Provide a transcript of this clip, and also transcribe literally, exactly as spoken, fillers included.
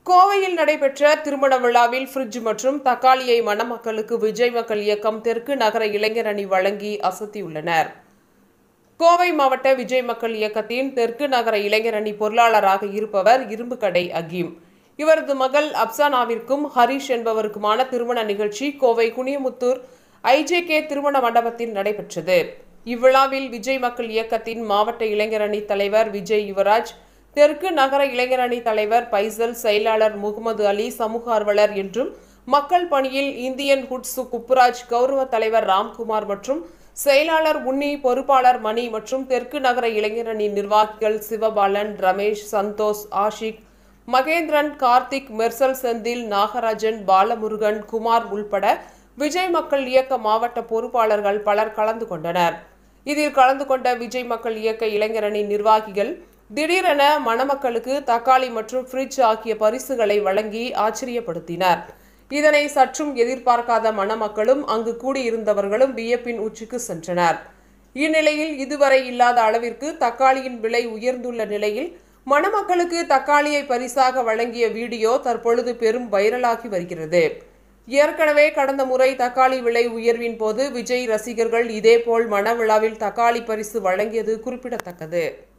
கோவையில் நடைபெற்ற திருமண விழாவில் ஃப்ரிட்ஜ் மற்றும் தக்காளியை மணமக்களுக்கு விஜய் மக்கள் இயக்கம் தெற்கு நகர இளைஞர் அணி வழங்கி அசத்தியுள்ளனர். கோவை மாவட்ட விஜய் மக்கள் இயக்கத்தின் தெற்கு நகர இளைஞர் அணி பொருளாளராக இருப்பவர் இரும்புக்கடை அகீம். இவரது மகள் அப்சானாவிற்கும் ஹரிஷ் என்பவருக்குமான திருமண நிகழ்ச்சி கோவை குனியமுத்தூர் ஐஜேகே திருமண மண்டபத்தில் நடைபெற்றது. இவ்விழாவில் விஜய் மக்கள் இயக்கத்தின் மாவட்ட இளைஞர் அணி தலைவர் விஜய் யுவராஜ், தெற்கு நகர இளைஞர் அணி தலைவர் பைசல், செயலாளர் முகமது அலி, சமூக ஆர்வலர் என்றும் மக்கள் பணியில் இந்தியன் ஹுட்ஸ் குப்புராஜ், கௌரவ தலைவர் ராம்குமார் மற்றும் செயலாளர் உன்னி, பொறுப்பாளர் மணி மற்றும் தெற்கு நகர இளைஞர் அணி நிர்வாகிகள் சிவபாலன், ரமேஷ், சந்தோஷ், ஆஷிக், மகேந்திரன், கார்த்திக், மெர்சல், செந்தில், நாகராஜன், பாலமுருகன், குமார் உள்பட விஜய் மக்கள் இயக்க மாவட்ட பொறுப்பாளர்கள் பலர் கலந்து கொண்டனர். இதில் கலந்து கொண்ட விஜய் மக்கள் இயக்க இளைஞர் அணி நிர்வாகிகள் திடீரென மணமக்களுக்கு தக்காளி மற்றும் ஃப்ரிட்ஜ் ஆகிய பரிசுகளை வழங்கி ஆச்சரியப்படுத்தினர். இதனை சற்றும் எதிர்பார்க்காத மணமக்களும் அங்கு கூடியிருந்தவர்களும் வியப்பின் உச்சிக்கு சென்றனர். இந்நிலையில் இதுவரை இல்லாத அளவிற்கு தக்காளியின் விலை உயர்ந்துள்ள நிலையில் மணமக்களுக்கு தக்காளியை பரிசாக வழங்கிய வீடியோ தற்பொழுது பெரும் வைரலாகி வருகிறது. ஏற்கனவே கடந்த முறை தக்காளி விலை உயர்வின் போது விஜய் ரசிகர்கள் இதேபோல் மணவிழாவில் தக்காளி பரிசு வழங்கியது குறிப்பிடத்தக்கது.